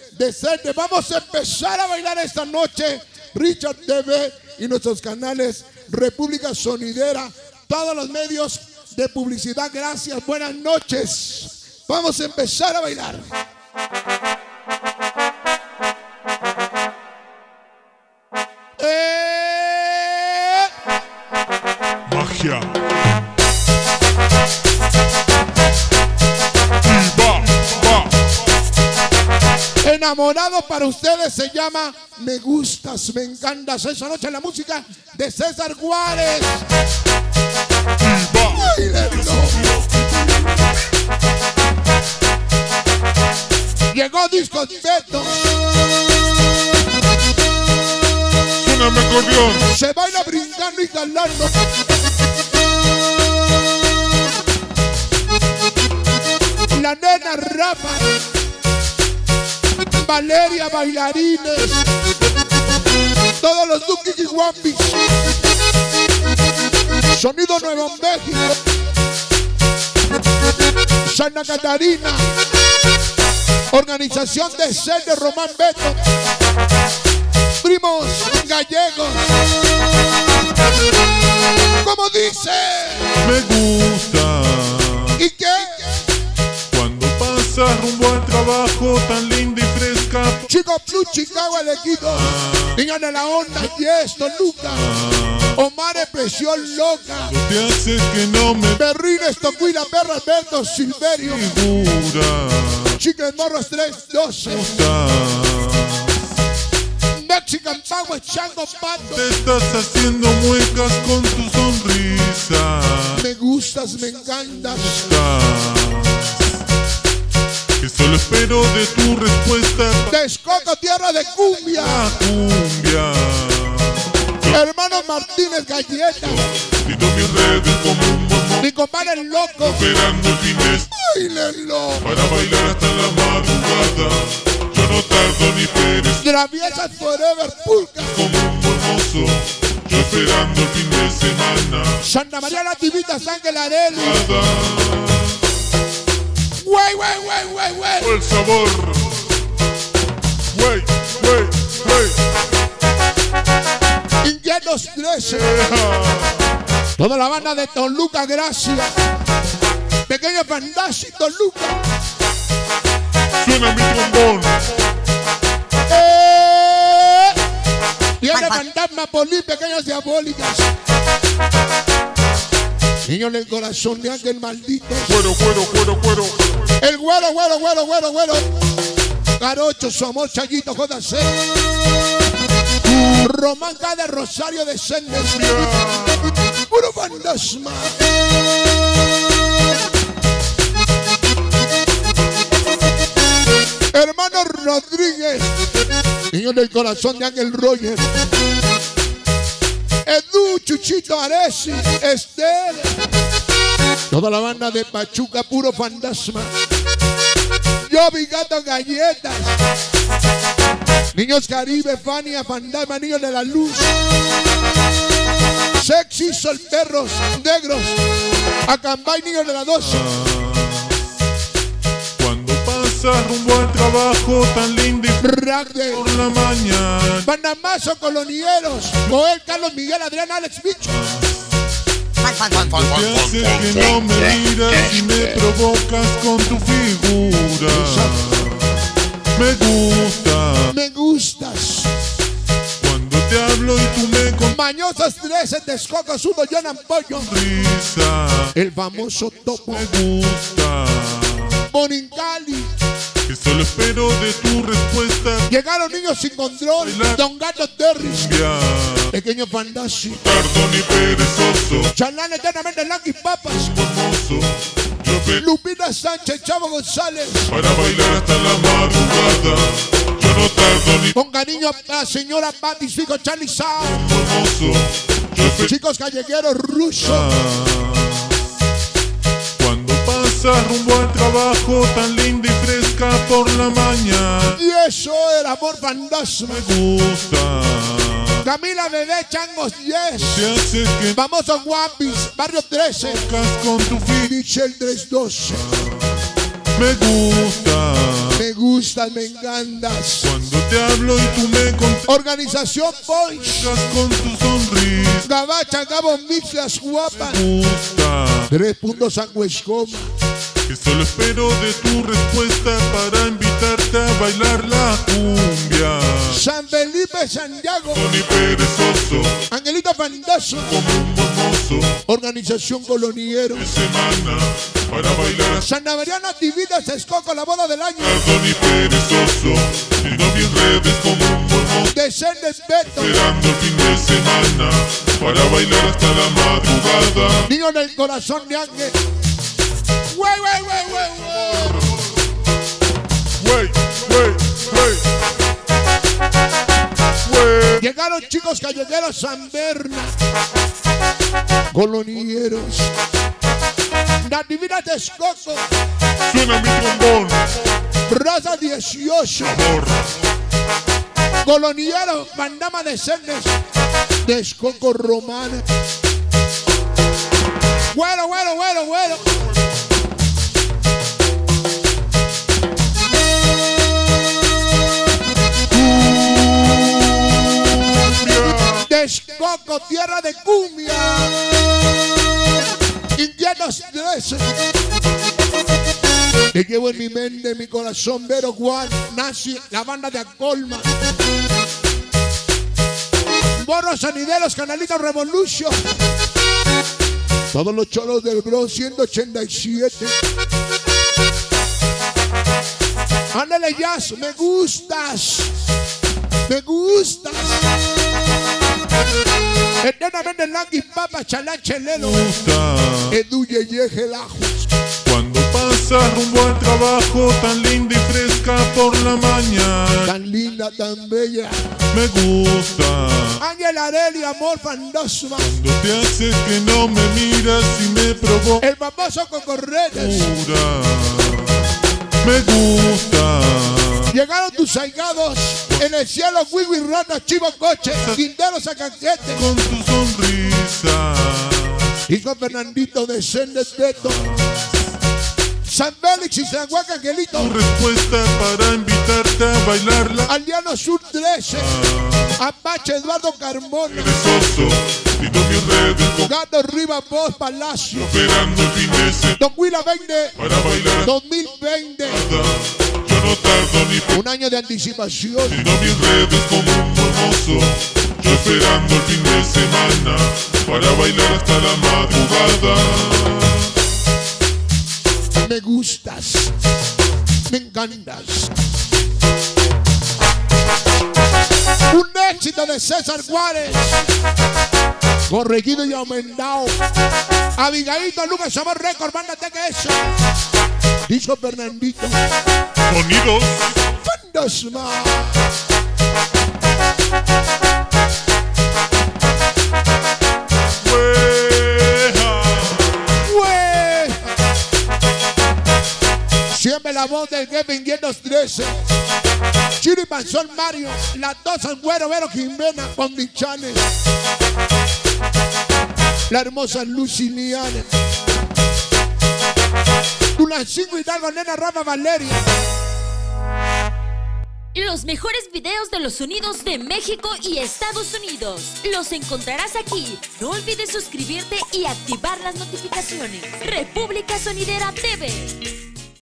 de Cende. Vamos a empezar a bailar esta noche. Richard TV y nuestros canales República Sonidera, todos los medios de publicidad. Gracias, buenas noches. Vamos a empezar a bailar. Magia. Enamorado para ustedes se llama Me Gustas, Me Encantas. Esa noche la música de César Juárez. Llegó Discos Beto. Suena mi acordeón. Se baila brincando y jalando. La nena Rafa, Valeria, bailarines, todos los Dukis y Guapis. Sonido Nuevo México, Santa Catarina, organización de Cende, Román Beto, primos gallegos. ¿Cómo dice? Me gusta. ¿Y qué? Cuando pasa rumbo al trabajo tan linda y fresca. Chico Plus, Chicago, el equipo. Niña de la onda, Yes, Toluca. Omar, Presión Loca. No te haces que no me Berrines, Tocuila, Perra, Alberto, Silverio. figura. Chicles Morros 312. Mexican Power, Chango Pato. Te estás haciendo muecas con tu sonrisa. Me gustas, me encantas. Que solo espero de tu respuesta. Texcoco, tierra de cumbia. Cumbia. Hermano Martínez Galleta. Tiro mis redes como un bombón. Mi compadre el loco. Esperando el fin de Báilenlo. para bailar hasta la madrugada. Yo no tardo ni perezo. Traviesas Forever, Pulca. Como un hermoso. Yo esperando el fin de semana. Santa María La Tibita, San Gelarelli. Nada. Güey, güey, güey, güey, güey. El sabor. Wey, wey, wey. Inquietos 13. Toda la banda de Toluca, gracias. Pequeño Fantástico, Toluca. Suena mi trombón. Viene Fantasma Poli, pequeñas diabólicas. Niños del corazón de aquel maldito. Cuero, cuero, cuero, cuero. El güero, güero, güero, güero, güero. Carocho, su amor, Chayito, JC. Román K de Rosario de Sendes. Puro fantasma. Hermano Rodríguez. Niños del corazón de Ángel Roger. Edu, Chuchito, Aresi, Esther. Toda la banda de Pachuca, puro fantasma. Yo, Gato, Galletas. Niños Caribe, Fania, Fantasma, Niños de la Luz. Sexy, Solteros, Negros. Acambay, Niños de la 12. Cuando pasa rumbo al trabajo tan lindo y Ragde. por la mañana. Panamazo, Colonieros. Joel, Carlos, Miguel, Adrián, Alex, Bicho. Te haces que no me miras y me provocas con tu figura. Me gusta. Me gustas. Cuando te hablo y tú me Mañosas 13, Texcoco, Sudo, Jonan Pollo. risa. El famoso Topo. Me gusta. Bonincali. Que solo espero de tu respuesta. Llegaron Niños Sin Control. Don Gato Terris. Cumbia. Pequeño Fandasi. Tardo ni perezoso. Chalán eternamente Lanky Papas. Hermoso. Yo pe Lupita Sánchez, Chavo González. para bailar hasta la madrugada. Yo no tardo ni Con cariño a la señora Patti, su hijo Charlie Sao. hermoso. Yo pe Chicos callejeros rusos. Cuando pasa rumbo al trabajo tan linda y fresca por la mañana. Y eso era amor fantasma. Me gusta. Camila Bebé, Changos, Yes. Te haces que Famosos Guapis, Barrio 13. tocas con tu fin. Michelle 312. Me gusta. Me gustas, me encantas. Cuando te hablo y tú me contestas Organización Boys, con tu sonrisa. Gabacha, Gabo Mix, las guapas. Me gusta. 3 puntos Sanguescoma. Que solo espero de tu respuesta para invitarte a bailar la cumbia. San Felipe, Santiago, Tony perezoso, Angelito Fandazo, como un mozo. Organización Coloniero. De semana para bailar. Santa Mariana Divina, Texcoco, la boda del año. Tony perezoso, y no bien redes como un mozo. Descendes Beto, Esperando el fin de semana para bailar hasta la madrugada. niño del corazón de Ángel. Wey, wey, wey, wey, Wey, wey, wey. Wey. llegaron chicos callejeros San Berna, colonieros. La Divina Texcoco, Suena mi trombón. Raza 18, Borra. coloniero, Bandama de Sendes, Texcoco Romana. Bueno, bueno, bueno, bueno. Texcoco, tierra de cumbia. Indianos 13. Te llevo en mi mente, en mi corazón, Vero Juan, Nazi, la banda de Acolma. Borros Sanideros, Canalitos Revolution. Todos los cholos del Bronx 187. Ándale, Jazz, me gustas. Me gustas. Eternamente Langui Papa, Chalán Chelelo. Gusta. Edu Yeye Gelajos. Cuando pasas rumbo al trabajo tan linda y fresca por la mañana. Tan linda, tan bella. Me gusta. Ángel Areli, amor fantasma. Cuando te haces que no me miras y me provoca. El famoso Cocorretes. Me gusta. Llegaron tus aigados. En el cielo, Wiwi Rata, Chivo Coche, Quintero Sacaquete. Con tu sonrisa. Hijo Fernandito de Sendes Beto. San Félix y San Juan Angelito. Tu respuesta para invitarte a bailarla. Aldeano Sur 13. Apache Eduardo Carmona. Perezoso, y no mis redes con Gato Rivas Voz Palacio. esperando el fin de semana Don Huila 20. para bailar. 2020. Yo no tardo ni por Un año de anticipación. y no mis redes como un hermoso. Yo esperando el fin de semana para bailar hasta la madrugada. Me gustas. Me encantas. Un éxito de César Juárez. Corregido y aumentado. Abigailito, Lucas, Amor Récord, mándate que eso. Dijo Fernandito. Sonidos. Fantasma. Güey. Siempre la voz del jefe Indianos 13. Chiri Panzón Mario. La Tosa Güero Vero Jimena con Dichanes. La hermosa Luciliana. Tulancingo Hidalgo, Nena Rama Valeria. Los mejores videos de los sonidos de México y Estados Unidos los encontrarás aquí. No olvides suscribirte y activar las notificaciones. República Sonidera TV.